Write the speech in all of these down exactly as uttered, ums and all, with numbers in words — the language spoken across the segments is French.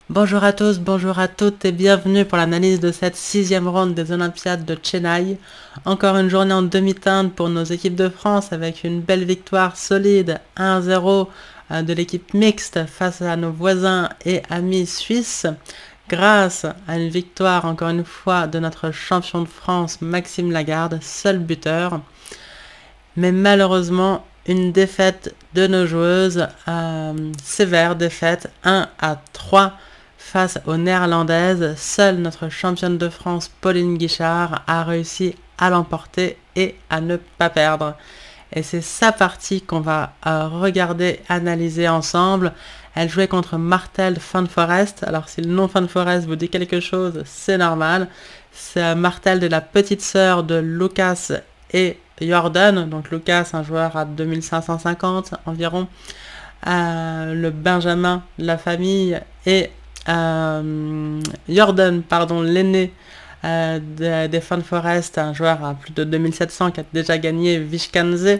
Bonjour à tous, bonjour à toutes et bienvenue pour l'analyse de cette sixième ronde des Olympiades de Chennai. Encore une journée en demi-teinte pour nos équipes de France avec une belle victoire solide un zéro de l'équipe mixte face à nos voisins et amis suisses. Grâce à une victoire encore une fois de notre champion de France Maxime Lagarde, seul buteur. Mais malheureusement, une défaite de nos joueuses, euh, sévère défaite, un à trois face aux Néerlandaises. Seule notre championne de France, Pauline Guichard, a réussi à l'emporter et à ne pas perdre. Et c'est sa partie qu'on va euh, regarder, analyser ensemble. Elle jouait contre Martel Van Forest. Alors si le nom Van Forest vous dit quelque chose, c'est normal. C'est Martel de la petite sœur de Lucas et Jordan. Donc Lucas, un joueur à deux mille cinq cent cinquante environ. Euh, le Benjamin de la famille et euh, Jordan, pardon, l'aîné euh, des, des Van Forest, un joueur à plus de deux mille sept cents qui a déjà gagné Vishkanze.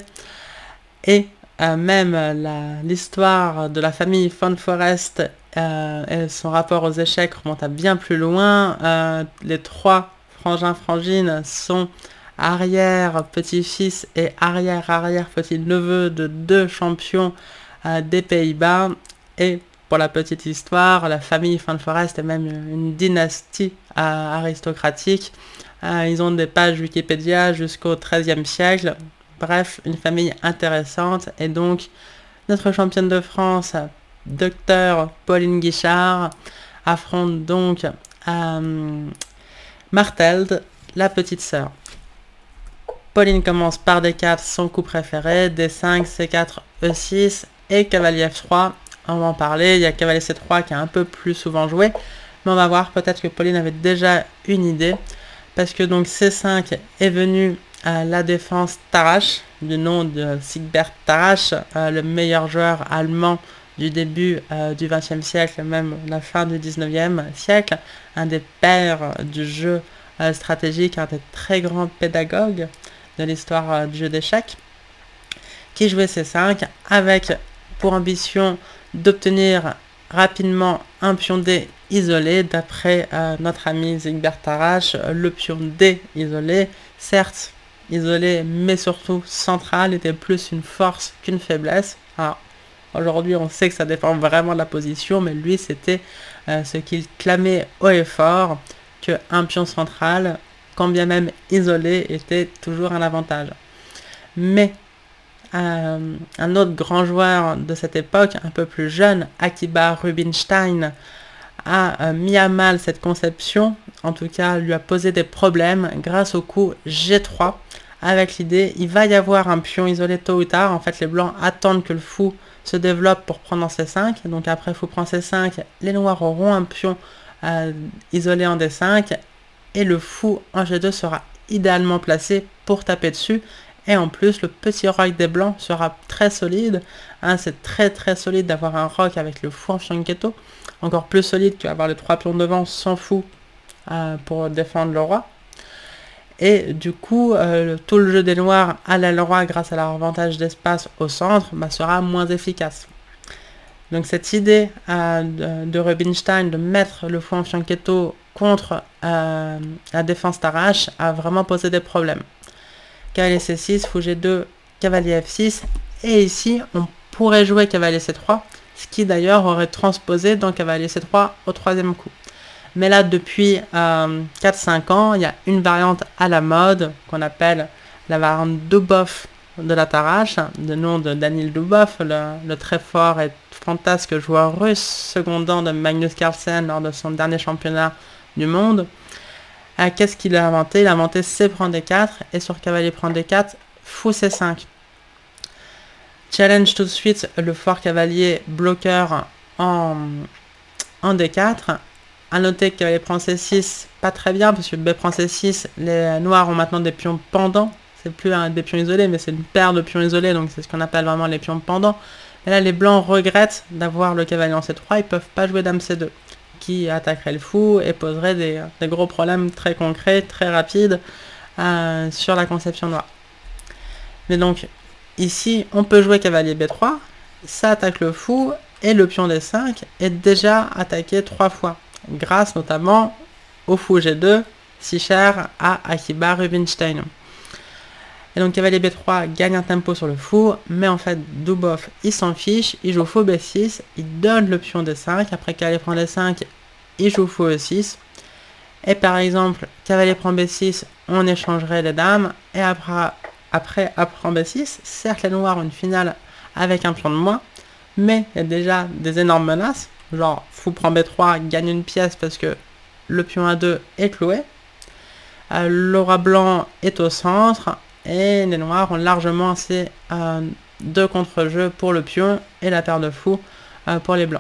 Et euh, même l'histoire de la famille Van Forest euh, et son rapport aux échecs remonte à bien plus loin. Euh, les trois frangins frangines sont arrière petit-fils et arrière arrière petit-neveu de deux champions euh, des Pays-Bas. Et pour la petite histoire, la famille Van Forest est même une dynastie euh, aristocratique. Euh, ils ont des pages Wikipédia jusqu'au treizième siècle. Bref, une famille intéressante. Et donc, notre championne de France, docteur Pauline Guichard, affronte donc euh, Martelde, la petite sœur. Pauline commence par D quatre, son coup préféré, D cinq, C quatre, E six et cavalier F trois. On va en parler, il y a cavalier C trois qui a un peu plus souvent joué, mais on va voir peut-être que Pauline avait déjà une idée, parce que donc C cinq est venu à la défense Tarrasch, du nom de Siegbert Tarrasch, euh, le meilleur joueur allemand du début euh, du vingtième siècle, même la fin du dix-neuvième siècle, un des pères du jeu euh, stratégique, un des très grands pédagogues de l'histoire euh, du jeu d'échecs, qui jouait C cinq avec pour ambition d'obtenir rapidement un pion D isolé. D'après euh, notre ami Siegbert Tarrasch, le pion D isolé, certes isolé mais surtout central, était plus une force qu'une faiblesse. Alors aujourd'hui on sait que ça dépend vraiment de la position, mais lui c'était euh, ce qu'il clamait haut et fort, que un pion central, quand bien même isolé, était toujours un avantage. Mais euh, un autre grand joueur de cette époque, un peu plus jeune, Akiba Rubinstein, a euh, mis à mal cette conception, en tout cas lui a posé des problèmes grâce au coup G trois, avec l'idée il va y avoir un pion isolé tôt ou tard. En fait les blancs attendent que le fou se développe pour prendre en C cinq, donc après fou prend C cinq, les noirs auront un pion euh, isolé en D cinq, et le fou en G deux sera idéalement placé pour taper dessus. Et en plus, le petit roc des blancs sera très solide. Hein, c'est très très solide d'avoir un roc avec le fou en fianchetto. Encore plus solide qu'avoir les trois pions devant sans fou euh, pour défendre le roi. Et du coup, euh, tout le jeu des noirs à l'aile roi grâce à leur avantage d'espace au centre bah, sera moins efficace. Donc cette idée euh, de, de Rubinstein de mettre le fou en fianchetto contre euh, la défense Tarrasch a vraiment posé des problèmes. Cavalier C six, fou G deux, cavalier F six, et ici on pourrait jouer cavalier C trois, ce qui d'ailleurs aurait transposé dans cavalier C trois au troisième coup. Mais là depuis euh, quatre cinq ans, il y a une variante à la mode qu'on appelle la variante Dubov de la Tarrasch, de nom de Daniil Dubov, le, le très fort et fantasque joueur russe, secondant de Magnus Carlsen lors de son dernier championnat du monde. Ah, qu'est-ce qu'il a inventé? Il a inventé C prend D quatre, et sur cavalier prend D quatre, fou C cinq. Challenge tout de suite le fort cavalier bloqueur en, en D quatre. A noter que cavalier prend C six, pas très bien, parce que B prend C six, les noirs ont maintenant des pions pendants. C'est plus un, des pions isolés, mais c'est une paire de pions isolés, donc c'est ce qu'on appelle vraiment les pions pendants. Et là, les blancs regrettent d'avoir le cavalier en C trois, ils peuvent pas jouer dame C deux. Qui attaquerait le fou et poserait des, des gros problèmes très concrets, très rapides euh, sur la conception noire. Mais donc, ici, on peut jouer cavalier B trois, ça attaque le fou, et le pion D cinq est déjà attaqué trois fois, grâce notamment au fou G deux, si cher à Akiba Rubinstein. Et donc cavalier B trois gagne un tempo sur le fou, mais en fait Dubov il s'en fiche, il joue fou B six, il donne le pion D cinq, après cavalier prend D cinq, il joue fou E six, et par exemple cavalier prend B six, on échangerait les dames, et après, après A prend B six, certes les noirs ont une finale avec un pion de moins, mais il y a déjà des énormes menaces, genre fou prend B trois, gagne une pièce parce que le pion A deux est cloué, euh, le roi blanc est au centre, et les noirs ont largement assez euh, de contre-jeu pour le pion et la paire de fous euh, pour les blancs.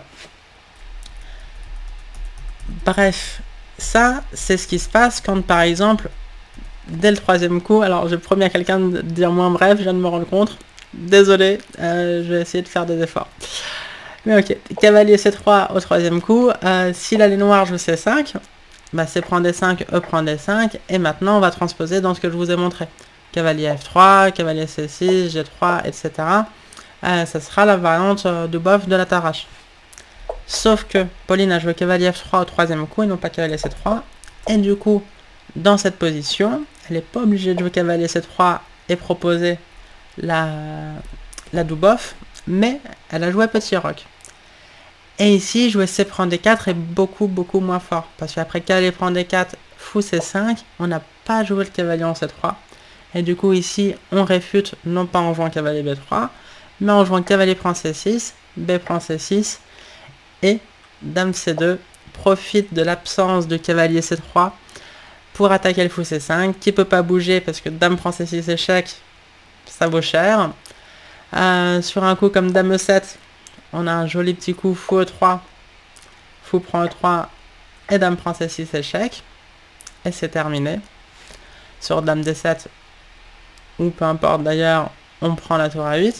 Bref, ça c'est ce qui se passe quand par exemple, dès le troisième coup, alors j'ai promis à quelqu'un de dire moins bref, je viens de me rendre compte, désolé, euh, je vais essayer de faire des efforts. Mais ok, cavalier C trois au troisième coup, euh, si là les noirs jouent C cinq, bah C prend D cinq, E prend D cinq, et maintenant on va transposer dans ce que je vous ai montré. Cavalier F trois, cavalier C six, G trois, et cetera. Euh, ça sera la variante euh, de Dubov de la Tarrache. Sauf que Pauline a joué cavalier F trois au troisième coup et non pas cavalier C trois. Et du coup, dans cette position, elle n'est pas obligée de jouer cavalier C trois et proposer la, la Dubov, mais elle a joué petit roc. Et ici, jouer C prend D quatre est beaucoup beaucoup moins fort. Parce qu'après cavalier prend D quatre, fou C cinq, on n'a pas joué le cavalier en C trois. Et du coup ici, on réfute, non pas en jouant cavalier B trois, mais en jouant cavalier prend C six, B prend C six, et dame C deux profite de l'absence de cavalier C trois pour attaquer le fou C cinq, qui peut pas bouger parce que dame prend C six échec, ça vaut cher. Euh, sur un coup comme dame E sept, on a un joli petit coup fou E trois, fou prend E trois, et dame prend C six échec, et c'est terminé. Sur dame D sept, ou peu importe d'ailleurs, on prend la tour A huit.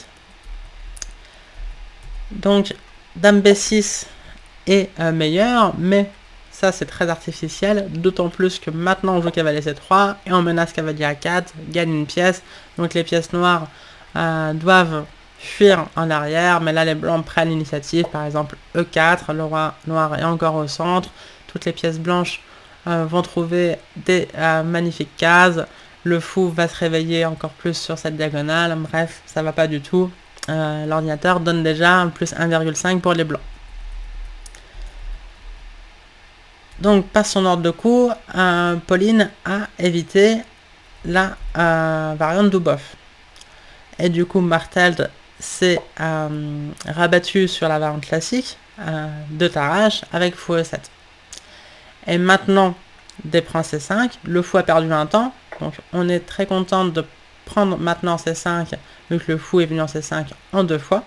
Donc, dame B six est euh, meilleure, mais ça c'est très artificiel, d'autant plus que maintenant on joue cavalier C trois, et on menace cavalier A quatre, gagne une pièce, donc les pièces noires euh, doivent fuir en arrière, mais là les blancs prennent l'initiative, par exemple E quatre, le roi noir est encore au centre, toutes les pièces blanches euh, vont trouver des euh, magnifiques cases, le fou va se réveiller encore plus sur cette diagonale, bref, ça va pas du tout. Euh, L'ordinateur donne déjà un plus un virgule cinq pour les blancs. Donc, par son ordre de coup, euh, Pauline a évité la euh, variante Dubov. Et du coup, Marteld s'est euh, rabattu sur la variante classique euh, de Tarrache avec fou E sept. Et maintenant, D prend C cinq, le fou a perdu un temps. Donc on est très content de prendre maintenant C cinq, vu que le fou est venu en C cinq en deux fois.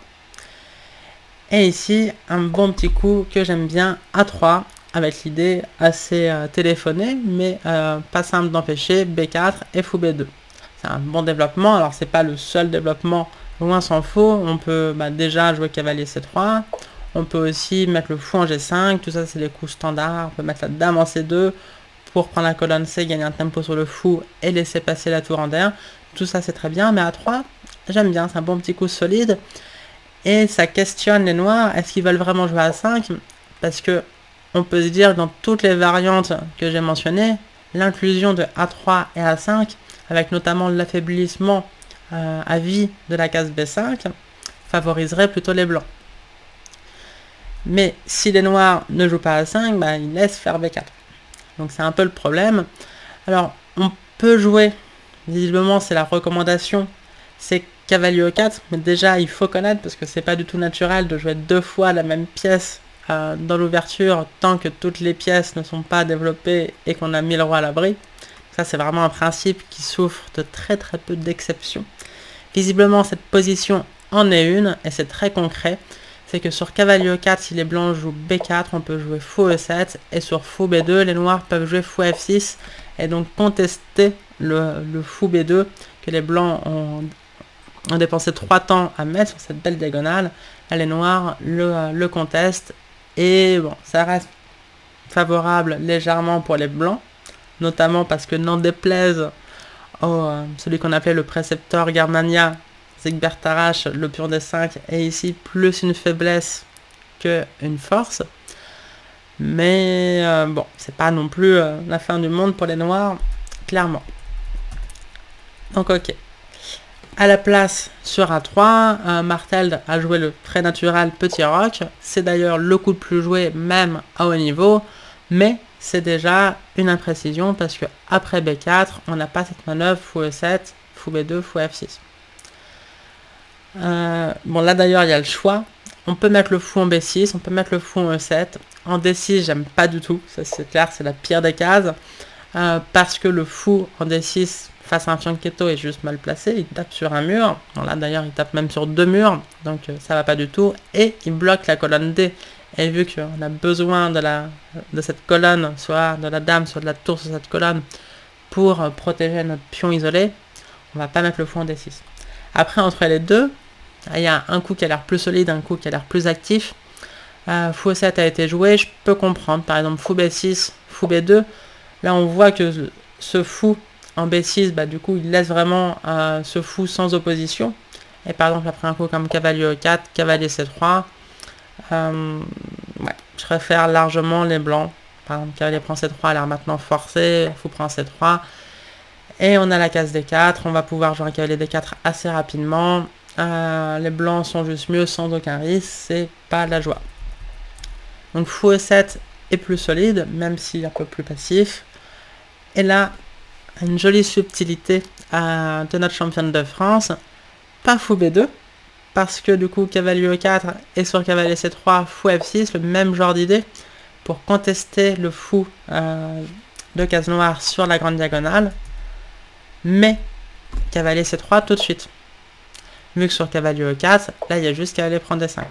Et ici, un bon petit coup que j'aime bien, A trois, avec l'idée assez euh, téléphonée, mais euh, pas simple d'empêcher, B quatre et fou B deux. C'est un bon développement, alors c'est pas le seul développement, loin s'en faut. On peut bah, déjà jouer cavalier C trois, on peut aussi mettre le fou en G cinq, tout ça c'est des coups standards, on peut mettre la dame en C deux, pour prendre la colonne C, gagner un tempo sur le fou et laisser passer la tour en D un. Tout ça c'est très bien, mais à trois, j'aime bien, c'est un bon petit coup solide. Et ça questionne les noirs, est-ce qu'ils veulent vraiment jouer à cinq? Parce que on peut se dire que dans toutes les variantes que j'ai mentionnées, l'inclusion de A trois et A cinq, avec notamment l'affaiblissement euh, à vie de la case B cinq, favoriserait plutôt les blancs. Mais si les noirs ne jouent pas à cinq, bah, ils laissent faire B quatre. Donc c'est un peu le problème. Alors on peut jouer, visiblement c'est la recommandation, c'est cavalier E quatre, mais déjà il faut connaître parce que c'est pas du tout naturel de jouer deux fois la même pièce euh, dans l'ouverture tant que toutes les pièces ne sont pas développées et qu'on a mis le roi à l'abri. Ça c'est vraiment un principe qui souffre de très très peu d'exceptions. Visiblement cette position en est une et c'est très concret. C'est que sur cavalier E quatre, si les blancs jouent B quatre, on peut jouer fou E sept, et sur fou B deux, les noirs peuvent jouer fou F six, et donc contester le, le fou B deux, que les blancs ont, ont dépensé trois temps à mettre sur cette belle diagonale. Là, les noirs le, le contestent, et bon, ça reste favorable légèrement pour les blancs, notamment parce que n'en déplaise au, euh, celui qu'on appelait le précepteur Germania, Siegbert Tarrasch, le pion D cinq, et ici plus une faiblesse qu'une force. Mais euh, bon, c'est pas non plus euh, la fin du monde pour les noirs, clairement. Donc ok. À la place sur A trois, euh, Martel a joué le très naturel petit roc. C'est d'ailleurs le coup le plus joué même à haut niveau. Mais c'est déjà une imprécision parce que après B quatre, on n'a pas cette manœuvre fou E sept, fou B deux, fou F six. Euh, bon là d'ailleurs il y a le choix. On peut mettre le fou en B six, on peut mettre le fou en E sept. En D six, j'aime pas du tout, ça c'est clair, c'est la pire des cases. Euh, parce que le fou en D six face à un fianchetto est juste mal placé, il tape sur un mur. Bon, là d'ailleurs il tape même sur deux murs, donc euh, ça va pas du tout. Et il bloque la colonne D. Et vu qu'on a besoin de, la, de cette colonne, soit de la dame, soit de la tour sur cette colonne, pour euh, protéger notre pion isolé, on va pas mettre le fou en D six. Après entre les deux, il y a un coup qui a l'air plus solide, un coup qui a l'air plus actif. Euh, fou E sept a été joué, je peux comprendre. Par exemple, fou B six, fou B deux. Là, on voit que ce fou en B six, bah, du coup, il laisse vraiment euh, ce fou sans opposition. Et par exemple, après un coup comme cavalier E quatre, cavalier C trois, euh, ouais, je préfère largement les blancs. Par exemple, cavalier prend C trois, a l'air maintenant forcé, fou prend C trois. Et on a la case D quatre, on va pouvoir jouer un cavalier D quatre assez rapidement. Euh, les blancs sont juste mieux sans aucun risque, c'est pas la joie. Donc fou E sept est plus solide, même s'il est un peu plus passif. Et là, une jolie subtilité euh, de notre championne de France. Pas fou B deux, parce que du coup cavalier E quatre et sur cavalier C trois, fou F six, le même genre d'idée, pour contester le fou euh, de case noire sur la grande diagonale. Mais cavalier C trois tout de suite. Vu que sur cavalier E quatre, là il y a juste cavalier prend D cinq.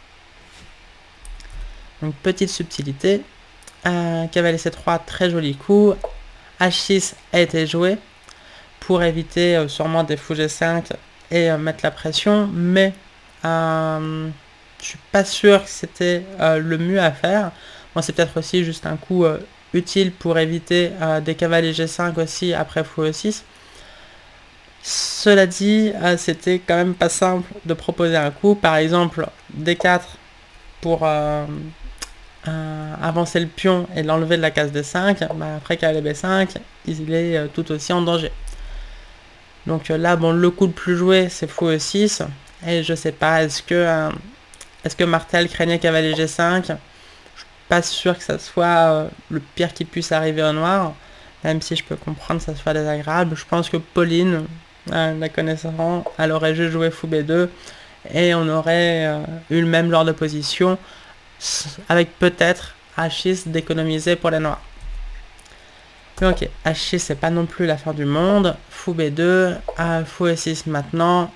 Donc petite subtilité. Euh, cavalier C trois, très joli coup. H six a été joué pour éviter euh, sûrement des fou G cinq et euh, mettre la pression. Mais euh, je suis pas sûr que c'était euh, le mieux à faire. Bon, c'est peut-être aussi juste un coup euh, utile pour éviter euh, des cavaliers G cinq aussi après fou E six. Cela dit, euh, c'était quand même pas simple de proposer un coup. Par exemple, D quatre pour euh, euh, avancer le pion et l'enlever de la case D cinq. Bah, après cavalier B cinq, il est euh, tout aussi en danger. Donc euh, là, bon, le coup le plus joué, c'est fou E six. Et je sais pas, est-ce que, euh, est-ce que Martel craignait cavalier G cinq? Je suis pas sûr que ça soit euh, le pire qui puisse arriver au noir. Même si je peux comprendre que ça soit désagréable. Je pense que Pauline, euh, la connaissant, elle aurait juste joué fou B deux. Et on aurait euh, eu le même genre de position. Avec peut-être H six d'économiser pour les noirs. Mais ok, H six c'est pas non plus la fin du monde. Fou B deux, euh, fou E six maintenant.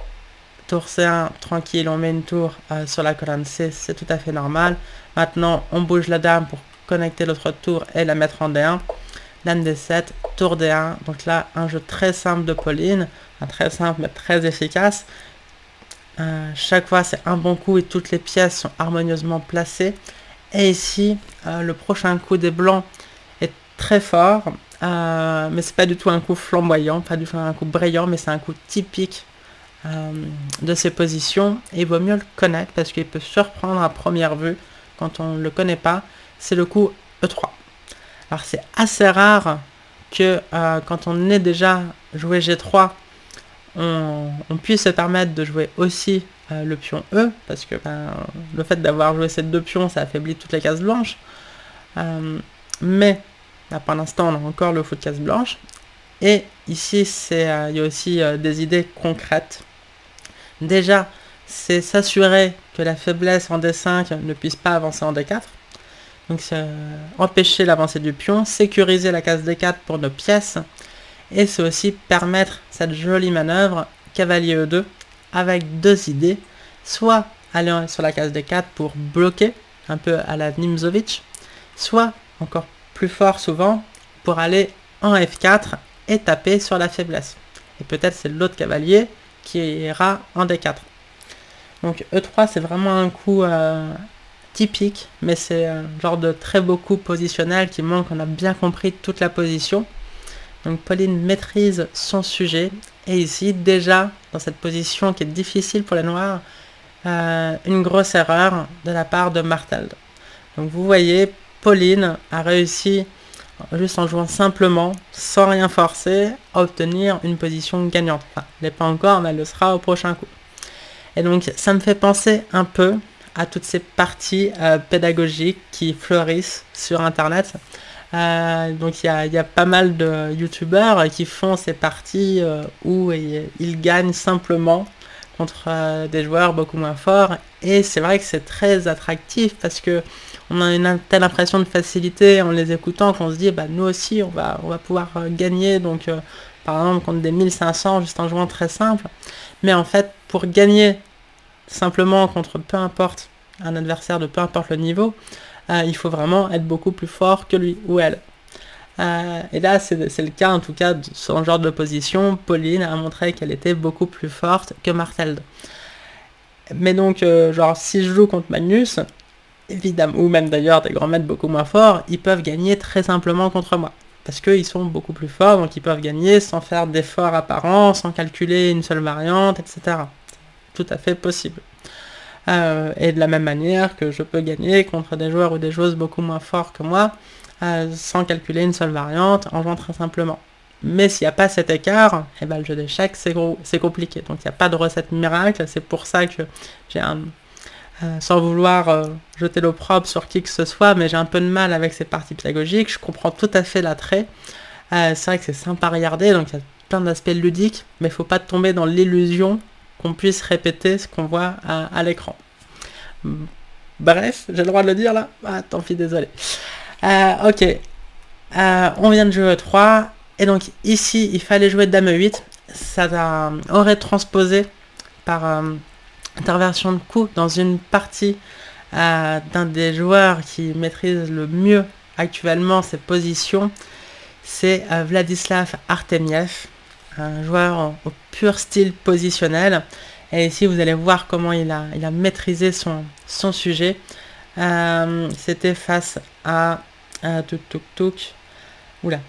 Tour C un, tranquille, on met une tour euh, sur la colonne C, c'est tout à fait normal. Maintenant, on bouge la dame pour connecter l'autre tour et la mettre en D un. Dame D sept, tour D un. Donc là, un jeu très simple de Pauline. Un très simple mais très efficace. Euh, chaque fois, c'est un bon coup et toutes les pièces sont harmonieusement placées. Et ici, euh, le prochain coup des blancs est très fort. Euh, mais c'est pas du tout un coup flamboyant, pas du tout un coup brillant, mais c'est un coup typique euh, de ces positions. Et il vaut mieux le connaître parce qu'il peut surprendre à première vue quand on ne le connaît pas. C'est le coup E trois. Alors c'est assez rare que euh, quand on est déjà joué G trois, on, on puisse se permettre de jouer aussi euh, le pion E, parce que ben, le fait d'avoir joué ces deux pions, ça affaiblit toutes les cases blanches. Euh, mais là, pour l'instant, on a encore le fou de case blanche. Et ici, c'est, euh, il y a aussi euh, des idées concrètes. Déjà, c'est s'assurer que la faiblesse en D cinq ne puisse pas avancer en D quatre. Donc c'est euh, empêcher l'avancée du pion, sécuriser la case D quatre pour nos pièces, et c'est aussi permettre cette jolie manœuvre cavalier E deux avec deux idées, soit aller sur la case D quatre pour bloquer, un peu à la Nimzowitsch, soit encore plus fort souvent pour aller en F quatre et taper sur la faiblesse. Et peut-être c'est l'autre cavalier qui ira en D quatre. Donc E trois c'est vraiment un coup euh, typique, mais c'est un genre de très beau coup positionnel qui montre qu'on a bien compris toute la position. Donc Pauline maîtrise son sujet, et ici déjà dans cette position qui est difficile pour les noirs, euh, une grosse erreur de la part de Marteld. Donc vous voyez, Pauline a réussi, juste en jouant simplement, sans rien forcer, à obtenir une position gagnante. Enfin, elle n'est pas encore, mais elle le sera au prochain coup. Et donc ça me fait penser un peu à toutes ces parties euh, pédagogiques qui fleurissent sur Internet. Euh, donc il y, y a pas mal de youtubeurs qui font ces parties euh, où ils, ils gagnent simplement contre euh, des joueurs beaucoup moins forts. Et c'est vrai que c'est très attractif parce que on a une telle impression de facilité en les écoutant qu'on se dit bah nous aussi on va, on va pouvoir euh, gagner donc euh, par exemple contre des mille cinq cents juste en jouant très simple. Mais en fait pour gagner simplement contre peu importe un adversaire de peu importe le niveau, euh, il faut vraiment être beaucoup plus fort que lui ou elle. Euh, et là c'est le cas en tout cas de ce genre de position. Pauline a montré qu'elle était beaucoup plus forte que Marteld. Mais donc euh, genre si je joue contre Magnus, évidemment, ou même d'ailleurs des grands maîtres beaucoup moins forts, ils peuvent gagner très simplement contre moi. Parce qu'ils sont beaucoup plus forts, donc ils peuvent gagner sans faire d'efforts apparents, sans calculer une seule variante, et cetera. Tout à fait possible. Euh, et de la même manière que je peux gagner contre des joueurs ou des joueuses beaucoup moins forts que moi, euh, sans calculer une seule variante, en jouant très simplement. Mais s'il n'y a pas cet écart, eh ben, le jeu d'échecs c'est compliqué. Donc il n'y a pas de recette miracle, c'est pour ça que j'ai un... Euh, sans vouloir euh, jeter l'opprobre sur qui que ce soit, mais j'ai un peu de mal avec ces parties pédagogiques. Je comprends tout à fait l'attrait. Euh, c'est vrai que c'est sympa à regarder, donc il y a plein d'aspects ludiques, mais il ne faut pas tomber dans l'illusion qu'on puisse répéter ce qu'on voit à, à l'écran. Bref, j'ai le droit de le dire là? Ah, tant pis, désolé. Euh, ok, euh, on vient de jouer E trois, et donc ici, il fallait jouer Dame E huit. Ça euh, aurait transposé par... Euh, interversion de coup dans une partie euh, d'un des joueurs qui maîtrise le mieux actuellement ses positions, c'est euh, Vladislav Artemiev, un joueur au pur style positionnel. Et ici vous allez voir comment il a, il a maîtrisé son, son sujet. Euh, C'était face à euh, tuk tuk tuk. Oula.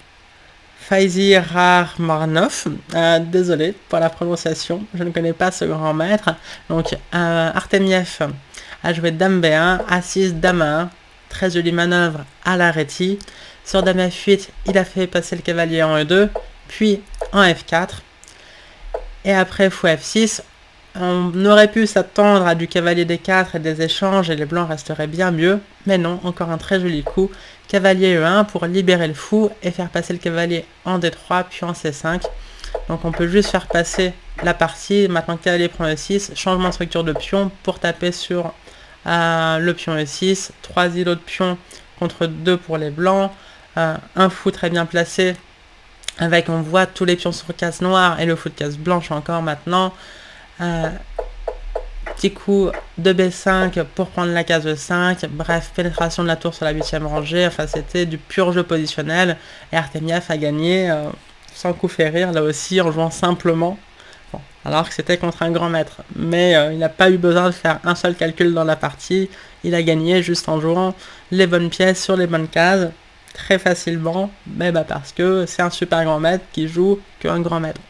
Faizi Rarmarnov, euh, désolé pour la prononciation, je ne connais pas ce grand maître. Donc euh, Artemiev a joué Dame B un, A six, Dame un, très jolie manœuvre à l'arrêtie. Sur Dame F huit, il a fait passer le cavalier en E deux, puis en F quatre. Et après fou F six, on aurait pu s'attendre à du cavalier D quatre et des échanges et les blancs resteraient bien mieux. Mais non, encore un très joli coup. Cavalier E un pour libérer le fou et faire passer le cavalier en D trois puis en C cinq. Donc on peut juste faire passer la partie. Maintenant cavalier prend E six, changement de structure de pion pour taper sur euh, le pion E six. Trois îlots de pion contre deux pour les blancs. Euh, un fou très bien placé avec on voit tous les pions sur case noire et le fou de case blanche encore maintenant. Euh, petit coup de B cinq pour prendre la case E cinq, bref, pénétration de la tour sur la huitième rangée, enfin c'était du pur jeu positionnel, et Artemiev a gagné euh, sans coup férir, là aussi en jouant simplement, bon, alors que c'était contre un grand maître, mais euh, il n'a pas eu besoin de faire un seul calcul dans la partie, il a gagné juste en jouant les bonnes pièces sur les bonnes cases, très facilement, mais bah parce que c'est un super grand maître qui joue qu'un grand maître.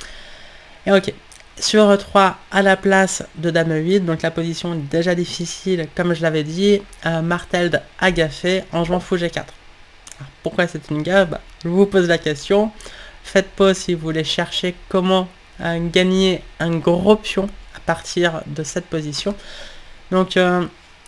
Et ok. Sur E trois, à la place de Dame E huit, donc la position est déjà difficile, comme je l'avais dit, euh, Marteld a gaffé en jouant fou G quatre. Alors, pourquoi c'est une gaffe? Bah, je vous pose la question. Faites pause si vous voulez chercher comment euh, gagner un gros pion à partir de cette position. Donc, euh,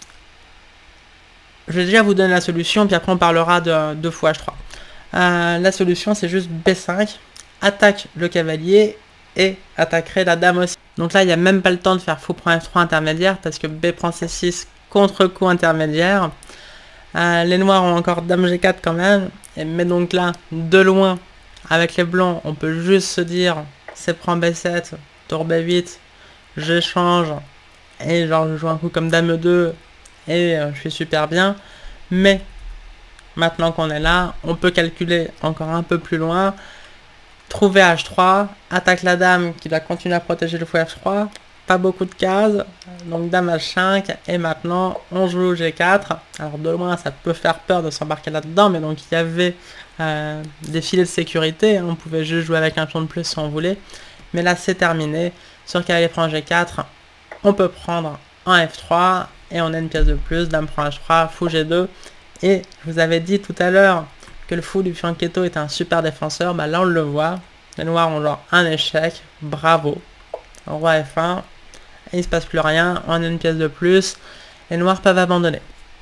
je vais déjà vous donner la solution, puis après on parlera de, de fou H trois. Euh, la solution, c'est juste B cinq, attaque le cavalier, et attaquerait la dame aussi. Donc là, il n'y a même pas le temps de faire fou prend F trois intermédiaire parce que B prend C six contre coup intermédiaire. Euh, les noirs ont encore dame G quatre quand même. Et, mais donc là, de loin, avec les blancs, on peut juste se dire c'est prend B sept, tour B huit, j'échange et genre je joue un coup comme dame E deux et euh, je suis super bien. Mais maintenant qu'on est là, on peut calculer encore un peu plus loin. Trouver H trois, attaque la dame qui doit continuer à protéger le fou F trois, pas beaucoup de cases, donc dame H cinq, et maintenant on joue G quatre. Alors de loin ça peut faire peur de s'embarquer là-dedans, mais donc il y avait euh, des filets de sécurité, hein, on pouvait juste jouer avec un pion de plus si on voulait, mais là c'est terminé. Sur cavalier prend G quatre, on peut prendre en F trois, et on a une pièce de plus, dame prend H trois, fou G deux, et je vous avais dit tout à l'heure que le fou du fianchetto est un super défenseur, bah là on le voit, les noirs ont genre un échec, bravo, roi F un, et il se passe plus rien, on a une pièce de plus, les noirs peuvent abandonner.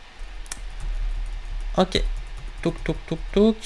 Ok, touk touk touk touk,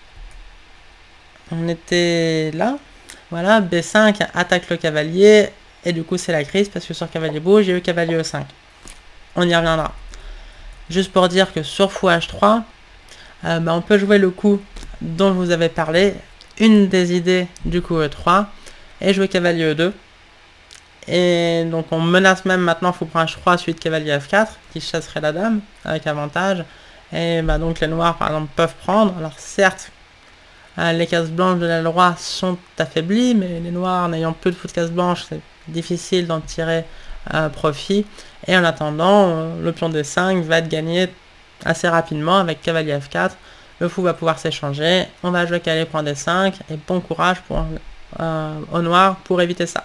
on était là, voilà, B cinq attaque le cavalier, et du coup c'est la crise parce que sur cavalier bouge, j'ai eu cavalier E cinq. On y reviendra. Juste pour dire que sur fou H trois, euh, bah, on peut jouer le coup dont je vous avais parlé, une des idées du coup E trois, et jouer cavalier E deux. Et donc on menace même maintenant fou prend H trois suite cavalier F quatre, qui chasserait la dame, avec avantage. Et bah, donc les noirs par exemple peuvent prendre, alors certes, euh, les cases blanches de l'aile droite sont affaiblies, mais les noirs n'ayant plus de fou de cases blanches, c'est difficile d'en tirer euh, profit. Et en attendant, euh, le pion D cinq va être gagné assez rapidement avec cavalier F quatre. Le fou va pouvoir s'échanger. On va jouer cavalier prend D cinq. Et bon courage pour, euh, au noir pour éviter ça.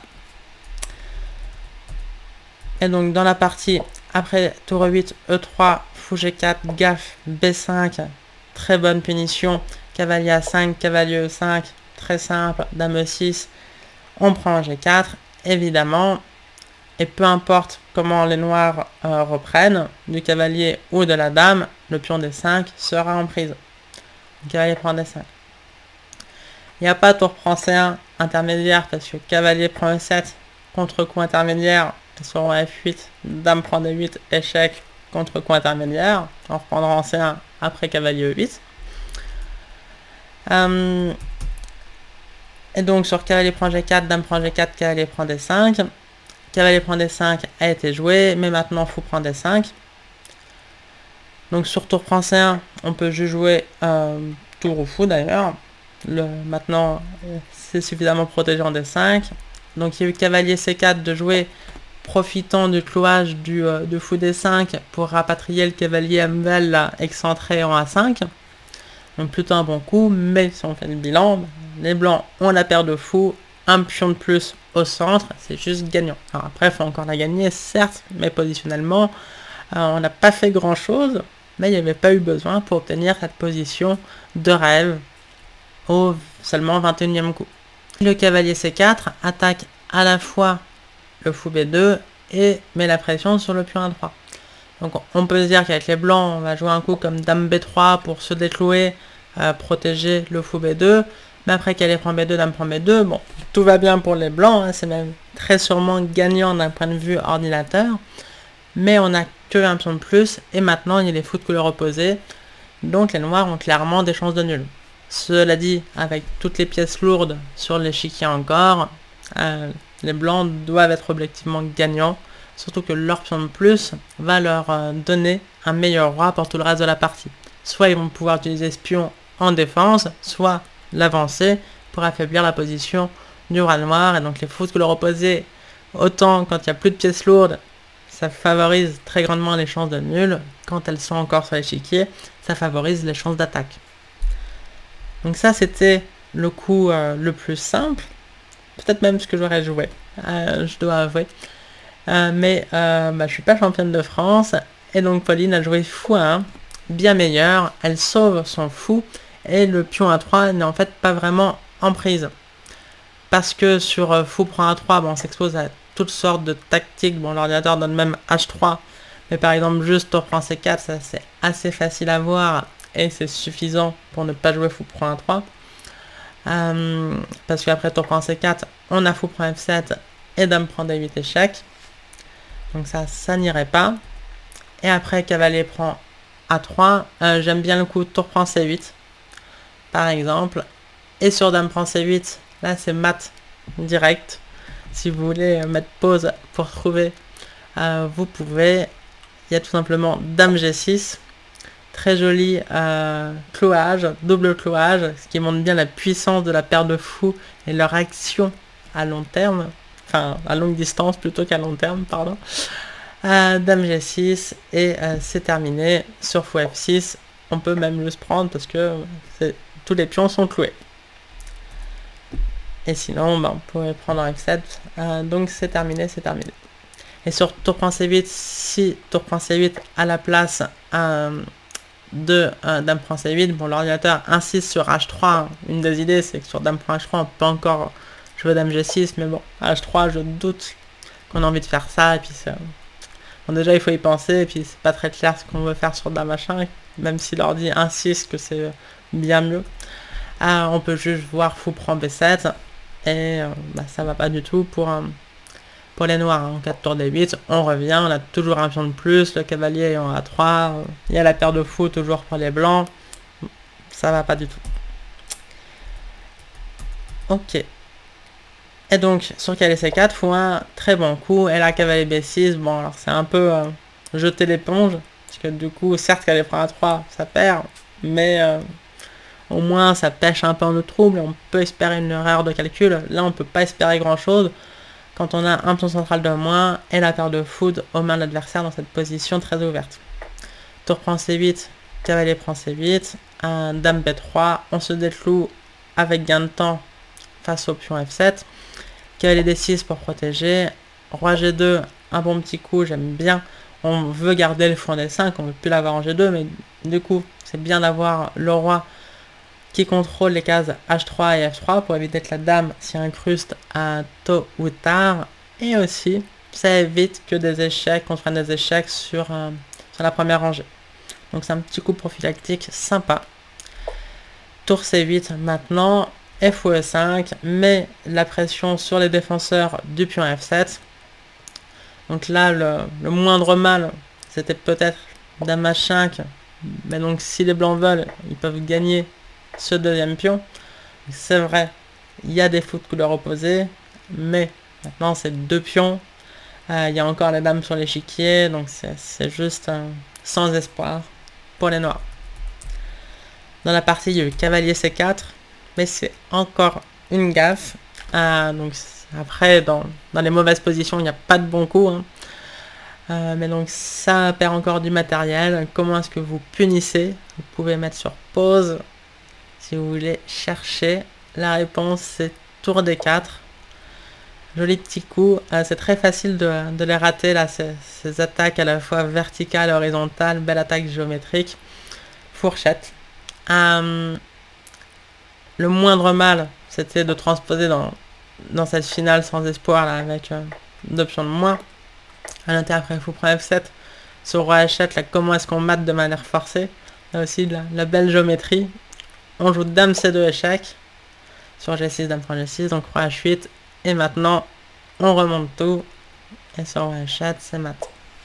Et donc dans la partie, après tour E huit, E trois, fou G quatre, gaffe, B cinq. Très bonne punition. Cavalier A cinq, cavalier E cinq. Très simple. Dame E six. On prend G quatre. Évidemment. Et peu importe comment les noirs euh, reprennent, du cavalier ou de la dame, le pion D cinq sera en prise. Le cavalier prend D cinq. Il n'y a pas tour prend C un intermédiaire parce que cavalier prend E sept, contre-coup intermédiaire, sur F huit, dame prend D huit, échec, contre-coup intermédiaire. On reprendra en C un après cavalier E huit. Euh, et donc sur cavalier prend G quatre, dame prend G quatre, cavalier prend D cinq. Cavalier prend D cinq a été joué, mais maintenant fou prend D cinq. Donc sur tour prend C un, on peut juste jouer euh, tour ou fou d'ailleurs. Maintenant, c'est suffisamment protégé en D cinq. Donc il y a eu cavalier C quatre de jouer, profitant du clouage du, euh, de fou D cinq pour rapatrier le cavalier M V L là, excentré en A cinq. Donc plutôt un bon coup, mais si on fait le bilan, les blancs ont la paire de fous, un pion de plus au centre, c'est juste gagnant. Alors après, il faut encore la gagner, certes, mais positionnellement, euh, on n'a pas fait grand chose, mais il n'y avait pas eu besoin pour obtenir cette position de rêve au seulement vingt et unième coup. Le cavalier C quatre attaque à la fois le fou B deux et met la pression sur le pion A trois. Donc on peut se dire qu'avec les blancs, on va jouer un coup comme dame B trois pour se déclouer, euh, protéger le fou B deux. Mais après cavalier prend B deux, dame prend B deux, bon, tout va bien pour les blancs, hein, c'est même très sûrement gagnant d'un point de vue ordinateur. Mais on n'a que un pion de plus, et maintenant il y a les fous de couleur opposée, donc les noirs ont clairement des chances de nul. Cela dit, avec toutes les pièces lourdes sur l'échiquier encore, euh, les blancs doivent être objectivement gagnants, surtout que leur pion de plus va leur euh, donner un meilleur roi pour tout le reste de la partie. Soit ils vont pouvoir utiliser ce pion en défense, soit l'avancer pour affaiblir la position du roi noir. Et donc les fous de couleur opposée, autant quand il n'y a plus de pièces lourdes, ça favorise très grandement les chances de nul. Quand elles sont encore sur l'échiquier, ça favorise les chances d'attaque. Donc ça c'était le coup euh, le plus simple, peut-être même ce que j'aurais joué, euh, je dois avouer. Euh, mais euh, bah, je suis pas championne de France, et donc Pauline a joué fou à un, bien meilleur, elle sauve son fou, et le pion A trois n'est en fait pas vraiment en prise. Parce que sur euh, fou prend A trois, bon, on s'expose à toutes sortes de tactiques, bon l'ordinateur donne même H trois, mais par exemple juste tour prend C quatre, ça c'est assez facile à voir, et c'est suffisant pour ne pas jouer fou prend A trois. Euh, parce qu'après tour prend C quatre, on a fou prend F sept, et dame prend D huit échec. Donc ça, ça n'irait pas. Et après, cavalier prend A trois. Euh, J'aime bien le coup tour prend C huit, par exemple. Et sur dame prend C huit, là c'est mat direct. Si vous voulez mettre pause pour trouver, euh, vous pouvez. Il y a tout simplement dame G six. Très joli euh, clouage, double clouage, ce qui montre bien la puissance de la paire de fous et leur action à long terme. Enfin, à longue distance plutôt qu'à long terme, pardon. Euh, dame G six, et euh, c'est terminé. Sur fou F six, on peut même juste prendre parce que tous les pions sont cloués. Et sinon, bah, on pourrait prendre en F sept. Euh, donc c'est terminé, c'est terminé. Et sur tour point C huit, si tour point C huit à la place euh, de euh, dame point C huit, bon, l'ordinateur insiste sur H trois. Une des idées, c'est que sur dame point H trois, on peut encore jouer dame G six, mais bon, H trois, je doute qu'on a envie de faire ça. Et puis, bon, déjà, il faut y penser, et puis c'est pas très clair ce qu'on veut faire sur dame H un, même si l'ordi insiste que c'est bien mieux. Ah, on peut juste voir fou prend B sept, et euh, bah, ça va pas du tout pour, euh, pour les noirs. En quatre tours D huit, on revient, on a toujours un pion de plus, le cavalier est en A trois, euh, il y a la paire de fou toujours pour les blancs, ça va pas du tout. Ok. Et donc, sur cavalier C quatre, fou un, très bon coup, et là, cavalier B six, bon, alors c'est un peu euh, jeter l'éponge, parce que du coup, certes, cavalier prend A trois, ça perd, mais... Euh, au moins ça pêche un peu en notre trouble, on peut espérer une erreur de calcul. Là on peut pas espérer grand chose quand on a un pion central de moins et la paire de foudre aux mains de l'adversaire dans cette position très ouverte. Tour prend C huit, cavalier prend C huit, un dame B trois, on se décloue avec gain de temps face au pion F sept, cavalier D six pour protéger, roi G deux, un bon petit coup, j'aime bien. On veut garder le fou en D cinq, on ne veut plus l'avoir en G deux, mais du coup c'est bien d'avoir le roi qui contrôle les cases H trois et F trois pour éviter que la dame s'y incruste à tôt ou tard. Et aussi, ça évite que des échecs, qu'on prenne des échecs sur, euh, sur la première rangée. Donc c'est un petit coup prophylactique sympa. Tour C huit maintenant, F ou E cinq, met la pression sur les défenseurs du pion F sept. Donc là, le, le moindre mal, c'était peut-être dame H cinq. Mais donc si les blancs veulent, ils peuvent gagner ce deuxième pion. C'est vrai, il y a des fous de couleur opposée, mais maintenant c'est deux pions, euh, il y a encore les dames sur l'échiquier, donc c'est juste euh, sans espoir pour les noirs. Dans la partie, il y a eu cavalier C quatre, mais c'est encore une gaffe. Euh, donc après, dans, dans les mauvaises positions, il n'y a pas de bon coup, hein. Euh, mais donc ça perd encore du matériel. Comment est-ce que vous punissez? Vous pouvez mettre sur pause si vous voulez chercher. La réponse, c'est tour D quatre. Joli petit coup. Euh, c'est très facile de, de les rater, là, ces, ces attaques à la fois verticales et horizontales. Belle attaque géométrique. Fourchette. Euh, le moindre mal, c'était de transposer dans, dans cette finale sans espoir, là, avec euh, deux pions de moins. À l'intérieur, après, il faut prendre F sept. Sur roi H sept, là, comment est-ce qu'on mate de manière forcée? Là aussi, la, la belle géométrie. On joue dame C deux échec. Sur G six, dame prend G six, donc roi H huit. Et maintenant, on remonte tout. Et sur roi H sept, c'est mat.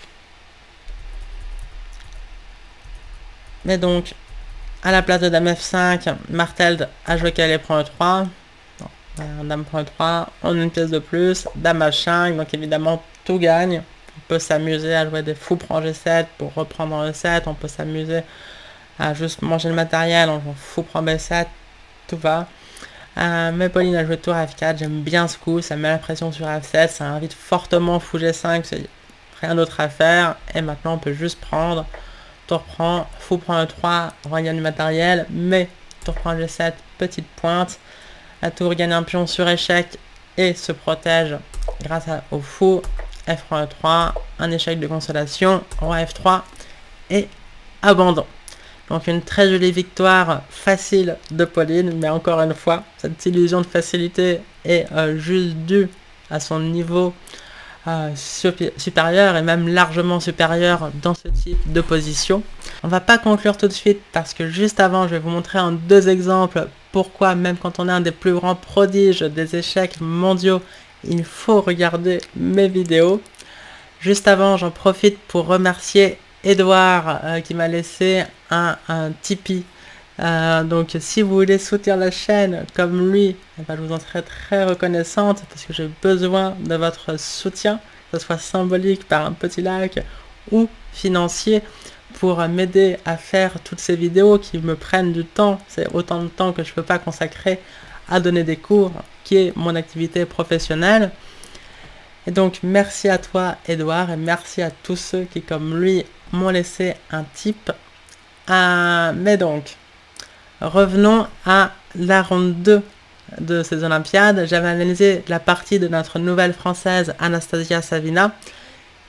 Mais donc, à la place de dame F cinq, Marteld a joué cavalier prend E trois. Non, dame prend E trois, on a une pièce de plus. Dame H cinq, donc évidemment, tout gagne. On peut s'amuser à jouer des fous prend G sept pour reprendre en E sept. On peut s'amuser à juste manger le matériel, on joue fou prend B sept, tout va. Euh, mais Pauline a joué tour F quatre, j'aime bien ce coup, ça met la pression sur F sept, ça invite fortement fou G cinq, c'est rien d'autre à faire. Et maintenant on peut juste prendre, tour prend, fou prend E trois, roi gagne du matériel, mais tour prend G sept, petite pointe. La tour gagne un pion sur échec et se protège grâce à, au fou. F prend E trois, un échec de consolation, roi F trois et abandon. Donc une très jolie victoire facile de Pauline, mais encore une fois, cette illusion de facilité est euh, juste due à son niveau euh, supérieur et même largement supérieur dans ce type de position. On va pas conclure tout de suite parce que juste avant, je vais vous montrer en deux exemples pourquoi même quand on est un des plus grands prodiges des échecs mondiaux, il faut regarder mes vidéos. Juste avant, j'en profite pour remercier Edouard euh, qui m'a laissé un, un Tipeee. Euh, donc si vous voulez soutenir la chaîne comme lui, eh ben, je vous en serai très reconnaissante parce que j'ai besoin de votre soutien, que ce soit symbolique par un petit like ou financier, pour m'aider à faire toutes ces vidéos qui me prennent du temps. C'est autant de temps que je ne peux pas consacrer à donner des cours, qui est mon activité professionnelle. Et donc merci à toi Edouard et merci à tous ceux qui comme lui m'ont laissé un tip. Euh, mais donc, revenons à la ronde deux de ces Olympiades. J'avais analysé la partie de notre nouvelle française Anastasia Savina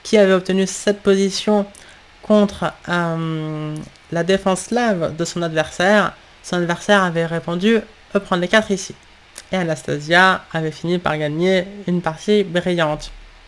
qui avait obtenu cette position contre euh, la défense slave de son adversaire. Son adversaire avait répondu « E prendre les quatre ici ». Et Anastasia avait fini par gagner une partie brillante.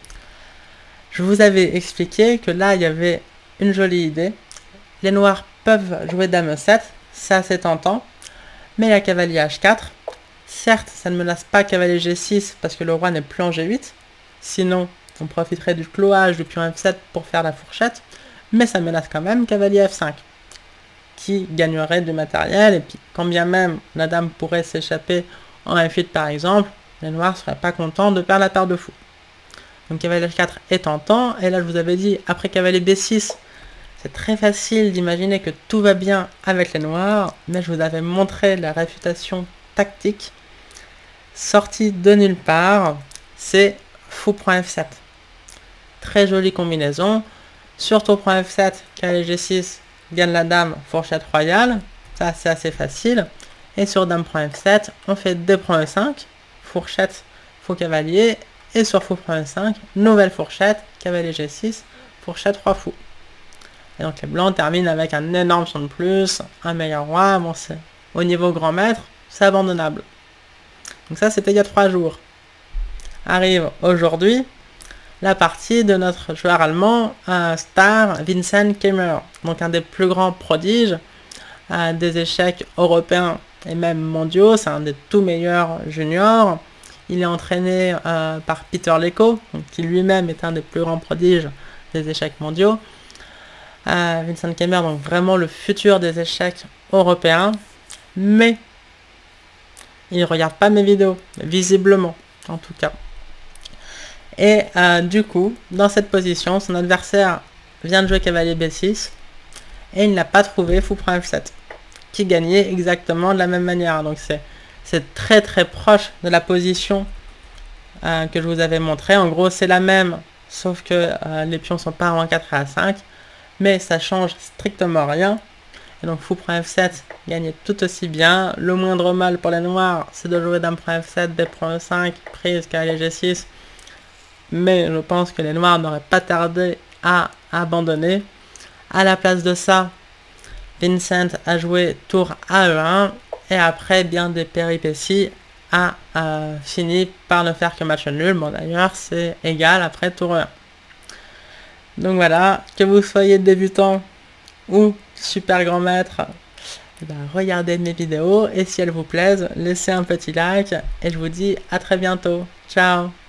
Je vous avais expliqué que là, il y avait une jolie idée. Les noirs peuvent jouer dame E sept, c'est assez tentant, mais il y a cavalier H quatre. Certes, ça ne menace pas cavalier G six parce que le roi n'est plus en G huit, sinon on profiterait du cloage du pion F sept pour faire la fourchette, mais ça menace quand même cavalier F cinq, qui gagnerait du matériel, et puis quand bien même la dame pourrait s'échapper en F huit par exemple, les noirs ne seraient pas contents de perdre la paire de fou. Donc cavalier H quatre est tentant, et là je vous avais dit, après cavalier B six, c'est très facile d'imaginer que tout va bien avec les noirs, mais je vous avais montré la réfutation tactique sortie de nulle part, c'est fou prend F sept. Très jolie combinaison, sur tour prend F sept, cavalier G six, gagne la dame, fourchette royale, ça c'est assez facile, et sur dame prend F sept, on fait D prend E cinq, fourchette, faux cavalier, et sur fou prend E cinq, nouvelle fourchette, cavalier G six, fourchette roi fou. Et donc les blancs terminent avec un énorme son de plus, un meilleur roi, bon c'est au niveau grand maître, c'est abandonnable. Donc ça c'était il y a trois jours. Arrive aujourd'hui la partie de notre joueur allemand, euh, star Vincent Keimer, donc un des plus grands prodiges euh, des échecs européens et même mondiaux, c'est un des tout meilleurs juniors. Il est entraîné euh, par Peter Leko, donc, qui lui-même est un des plus grands prodiges des échecs mondiaux. Euh, Vincent Keimer, donc vraiment le futur des échecs européens, mais il ne regarde pas mes vidéos, visiblement, en tout cas. Et euh, du coup, dans cette position, son adversaire vient de jouer cavalier B six, et il n'a pas trouvé fou prend F sept, qui gagnait exactement de la même manière. Donc c'est c'est très très proche de la position euh, que je vous avais montré. En gros, c'est la même, sauf que euh, les pions sont pas en A quatre et A cinq, mais ça change strictement rien. Et donc fou prend F sept gagnait tout aussi bien. Le moindre mal pour les noirs, c'est de jouer dame prend F sept, B prend E cinq, prise, cavalier G six. Mais je pense que les noirs n'auraient pas tardé à abandonner. À la place de ça, Vincent a joué tour A E un, et après bien des péripéties a euh, fini par ne faire que match nul. Bon d'ailleurs c'est égal après tour E un. Donc voilà, que vous soyez débutant ou super grand maître, eh ben, regardez mes vidéos, et si elles vous plaisent, laissez un petit like, et je vous dis à très bientôt. Ciao.